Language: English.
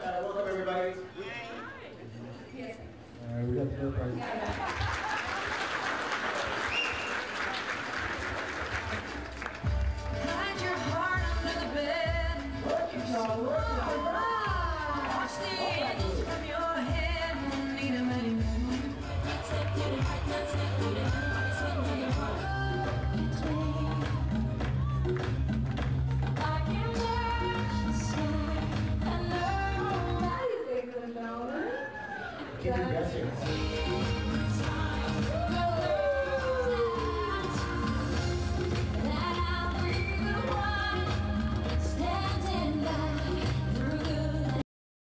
Welcome everybody. Yes. We got the party. Hide your heart under the bed. Watch the angels from your head. Won't need 'em anymore. Step to the right, step to the left. Step to the right. I can learn to say and learn. How do you think, Dona? Keep your guessing.